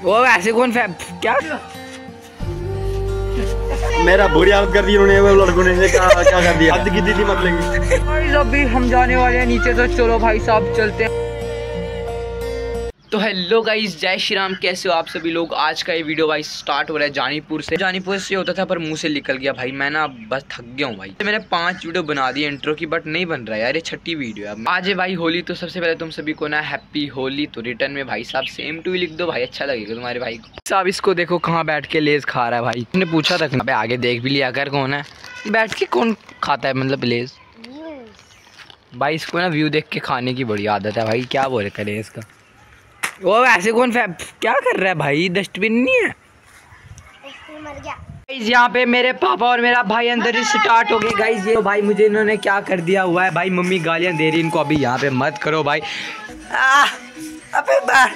वो ऐसे कौन क्या मेरा बुरी हालत कर दी उन्होंने, वो लड़कों ने क्या कर दिया, हद की दी थी मतलब। अभी हम जाने वाले हैं नीचे, तो चलो भाई साहब चलते हैं। तो हेलो गाइस, जय श्री राम, कैसे हो आप सभी लोग। आज का ये वीडियो भाई स्टार्ट हो रहा है जानीपुर से होता था, पर मुंह से निकल गया भाई। मैं ना बस थक गया हूँ भाई। मैंने 5 वीडियो बना दी इंट्रो की, बट नहीं बन रहा है यार, ये 6ठी वीडियो है। आज है भाई होली, तो सबसे पहले तुम सभी को ना हैप्पी होली। तो रिटर्न में भाई साहब सेम टू लिख दो भाई, अच्छा लगेगा तुम्हारे भाई को। साहब इसको देखो कहाँ बैठ के लेज खा रहा है भाई। तुमने पूछा था अबे आगे देख भी लिया कर कौन है बैठ के, कौन खाता है मतलब लेज भाई। इसको ना व्यू देख के खाने की बड़ी आदत है भाई, क्या बोले करे इसका। वो ऐसे कौन क्या कर रहा है भाई, डस्टबिन नहीं है। मर गया। यहाँ पे मेरे पापा और मेरा भाई अंदर ही स्टार्ट हो गए गाइज। ये तो भाई मुझे इन्होंने क्या कर दिया हुआ है भाई, मम्मी गालियाँ दे रही इनको, अभी यहाँ पे मत करो भाई। अबे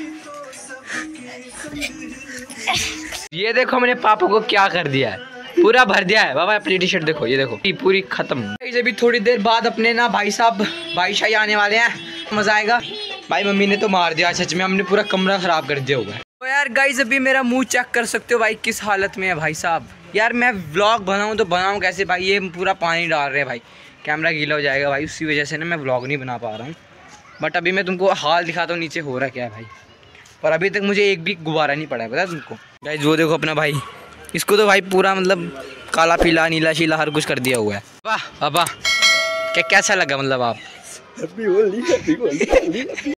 ये देखो मेरे पापा को क्या कर दिया है, पूरा भर दिया है बाबा। अपनी टी शर्ट देखो, ये देखो पूरी खत्म। अभी थोड़ी देर बाद अपने ना भाई साहब भाई शाही आने वाले हैं, मजा आएगा भाई। मम्मी ने तो मार दिया सच में, हमने पूरा कमरा खराब कर दिया हुआ है। तो यार गाइज अभी मेरा मुंह चेक कर सकते हो भाई किस हालत में है भाई साहब। यार मैं व्लॉग बनाऊं तो बनाऊं कैसे भाई, ये पूरा पानी डाल रहे हैं भाई, कैमरा गीला हो जाएगा भाई। उसी वजह से ना मैं व्लॉग नहीं बना पा रहा हूँ। बट अभी मैं तुमको हाल दिखाता हूँ नीचे हो रहा क्या है भाई। और अभी तक मुझे एक भी गुब्बारा नहीं पड़ा है, पता है तुमको गाइज। वो देखो अपना भाई, इसको तो भाई पूरा मतलब काला पीला नीला शीला हर कुछ कर दिया हुआ है। वाह पापा क्या कैसा लगा मतलब आप। Happy Holi, happy Holi.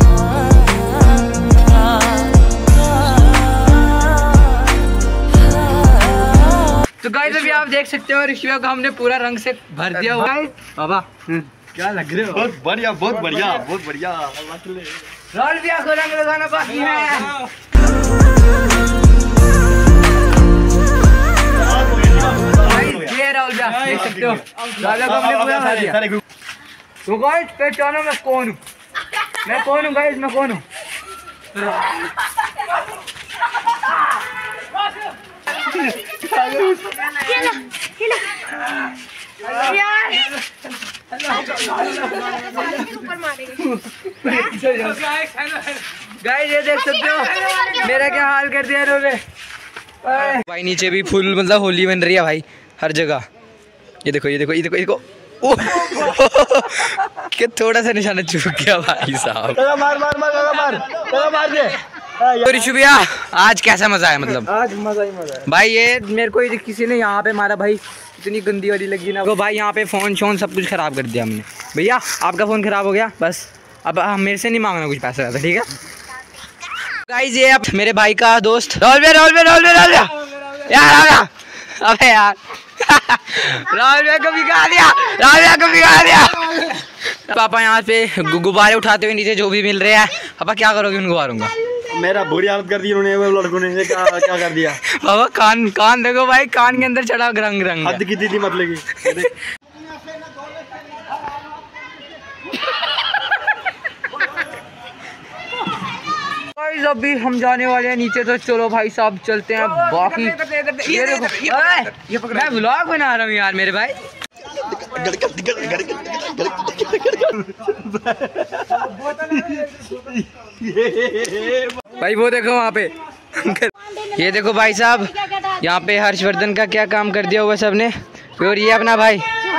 तो गाइस अभी आप देख सकते हो ऋषियों को हमने पूरा रंग से भर दिया हुआ है। बाबा क्या लग रहे हो? बहुत बढ़िया, बहुत बढ़िया, बहुत बढ़िया। राहुल भैया को रंग लगाना बाकी है। ये राहुल भैया देख सकते हो, राजा को हमने पूरा भर दिया। तो गाइस पहचानो मैं कौन हूँ, मैं कौन हूँ गाइस, मैं कौन हूँ। गाइस ये देख सकते हो मेरा क्या हाल कर दिया इन्होंने भाई। नीचे भी फुल मतलब होली बन रही है भाई हर जगह। ये देखो ये देखो ये देखो ये देखो कि थोड़ा सा निशाना चूक गया भाई साहब। मार दे। तो ऋषु भैया आज कैसा मजा है मतलब। आज मजा ही मजा है भाई। ये मेरे को किसी ने यहाँ पे मारा भाई, इतनी गंदी वाली लगी ना तो भाई। यहाँ पे फ़ोन शोन सब कुछ ख़राब कर दिया हमने। भैया आपका फ़ोन ख़राब हो गया, बस अब मेरे से नहीं मांगना कुछ पैसा वैसा, ठीक है गाइस। ये अब मेरे भाई का दोस्त राहुल भैया यार अबे यार राहुल भैया को बिगा दिया, राहुल भैया को बिगा दिया। पापा यहाँ पे गुब्बारे उठाते हुए नीचे जो भी मिल रहे हैं, पापा क्या करोगे उन गुब्बारों का। मेरा बुरी हालत कर दी उन्होंने, वो लड़कों ने क्या कर दिया। बाबा कान देखो भाई, कान के अंदर चढ़ा रंग हद की दी मतलब की। अभी हम जाने वाले हैं नीचे, तो चलो भाई साहब चलते हैं। बाकी ये देखो मैं व्लॉग बना रहा हूँ यार मेरे भाई। भाई वो देखो वहाँ पे ये देखो भाई साहब, यहाँ पे हर्षवर्धन का क्या काम कर दिया हुआ सबने। और ये अपना भाई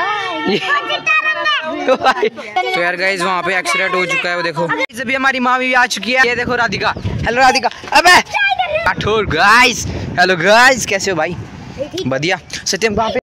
तो यार गाइस वहाँ पे एक्सीडेंट हो चुका है, वो देखो। अभी हमारी माँ भी आ चुकी है, ये देखो राधिका। हेलो राधिका। अबे राठौर गाइस, हेलो गाइस कैसे हो भाई। बढ़िया। सत्यम कहाँ पे।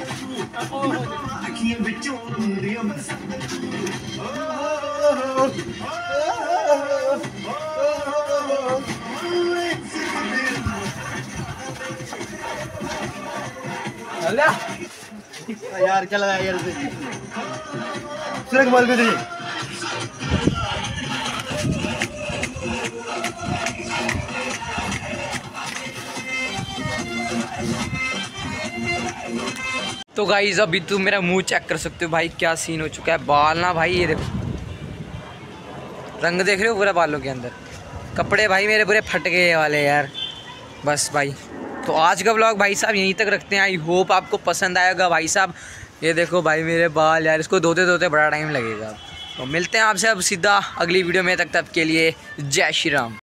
यार क्या लगा यार कमाल को देखिए। तो गाइस अभी तुम मेरा मुंह चेक कर सकते हो भाई, क्या सीन हो चुका है। बाल ना भाई, ये देखो रंग देख रहे हो पूरा बालों के अंदर। कपड़े भाई मेरे पूरे फट गए वाले यार। बस भाई तो आज का व्लॉग भाई साहब यहीं तक रखते हैं। आई होप आपको पसंद आएगा भाई साहब। ये देखो भाई मेरे बाल यार, इसको धोते धोते बड़ा टाइम लगेगा। तो मिलते हैं आपसे अब सीधा अगली वीडियो में, तक के लिए जय श्री राम।